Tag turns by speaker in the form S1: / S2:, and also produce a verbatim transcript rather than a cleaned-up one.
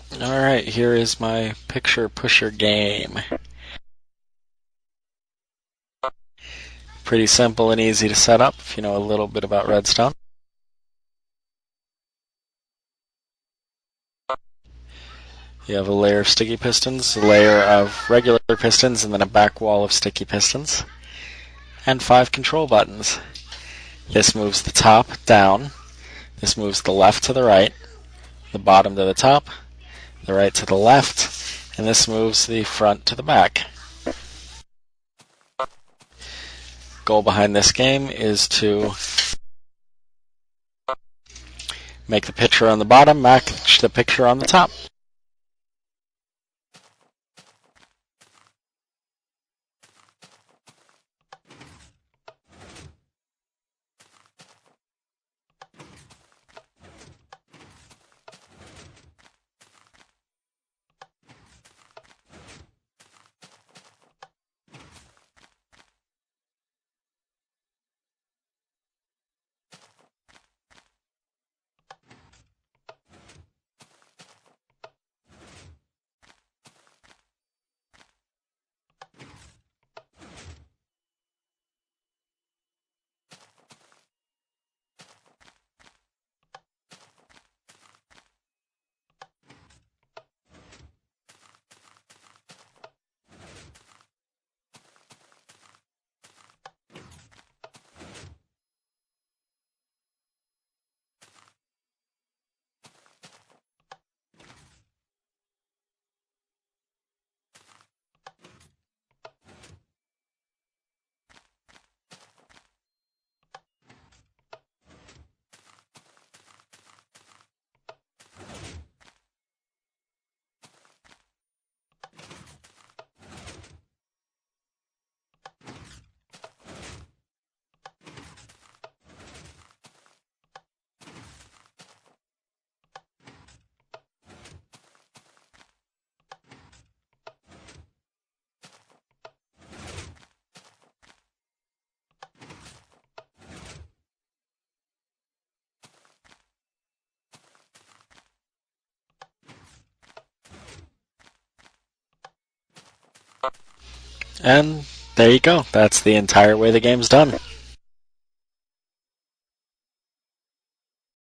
S1: Alright, here is my picture pusher game. Pretty simple and easy to set up if you know a little bit about Redstone. You have a layer of sticky pistons, a layer of regular pistons, and then a back wall of sticky pistons. And five control buttons. This moves the top down, this moves the left to the right, the bottom to the top, the right to the left, and this moves the front to the back. Goal behind this game is to make the picture on the bottom match the picture on the top. And there you go. That's the entire way the game's done.